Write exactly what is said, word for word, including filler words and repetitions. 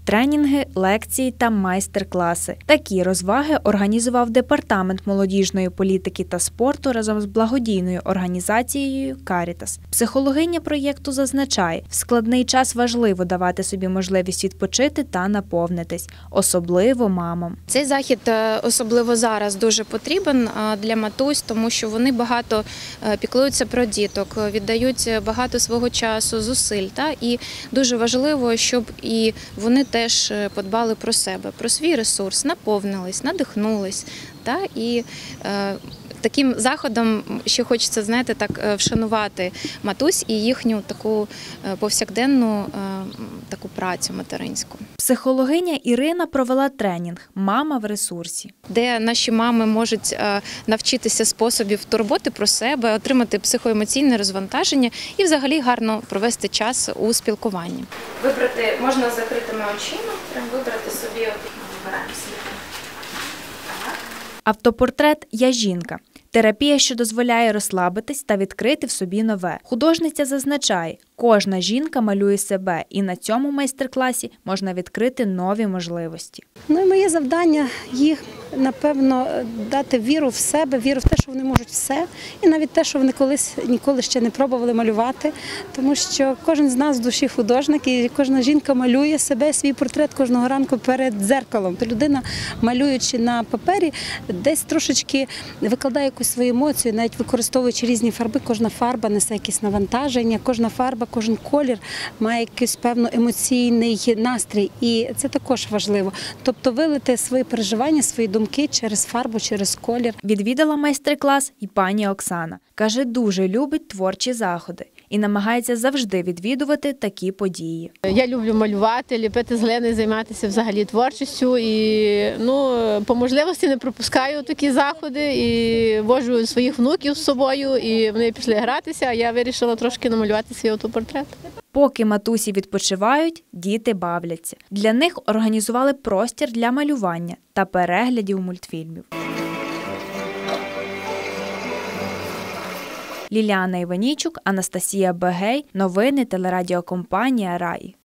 тренінги, лекції та майстер-класи. Такі розваги організував Департамент молодіжної політики та спорту разом з благодійною організацією «Карітас». Психологиня проєкту зазначає, в складний час важливо давати собі можливість відпочити та наповнитись, особливо мамам. Цей захід особливо зараз дуже потрібен для матусь, тому що вони багато піклуються про діток, віддають багато свого часу, зусиль. Та? І дуже важливо, щоб і вони теж подбали про себе, про свій ресурс, наповнились, надихнулись. Та? І е, таким заходом ще хочеться, знаєте, так вшанувати матусь і їхню таку повсякденну е, таку працю материнську. Психологиня Ірина провела тренінг «Мама в ресурсі», де наші мами можуть навчитися способів турботи про себе, отримати психоемоційне розвантаження і взагалі гарно провести час у спілкуванні. Вибрати можна з закритими очима, прям вибрати собі, вибираємо собі. Автопортрет «Я жінка» – терапія, що дозволяє розслабитись та відкрити в собі нове. Художниця зазначає, кожна жінка малює себе, і на цьому майстер-класі можна відкрити нові можливості. Ну і моє завдання їх, напевно, дати віру в себе, віру в те, що вони можуть все, і навіть те, що вони колись ніколи ще не пробували малювати, тому що кожен з нас в душі художник, і кожна жінка малює себе, свій портрет кожного ранку перед дзеркалом. Людина, малюючи на папері, десь трошечки викладає якусь свою емоцію, навіть використовуючи різні фарби, кожна фарба несе якесь навантаження, кожна фарба, кожен колір має якийсь певно емоційний настрій, і це також важливо. Тобто вилити свої переживання, свої думки через фарбу, через колір. Відвідала майстер-клас і пані Оксана. Каже, дуже любить творчі заходи і намагається завжди відвідувати такі події. Я люблю малювати, ліпити з глини, займатися взагалі творчістю і ну, по можливості не пропускаю такі заходи і вожу своїх внуків з собою, і вони пішли гратися, а я вирішила трошки намалювати свій автопортрет. Поки матусі відпочивають, діти бавляться. Для них організували простір для малювання та переглядів мультфільмів. Ліліана Іванійчук, Анастасія Бегей. Новини телерадіокомпанія «Раї».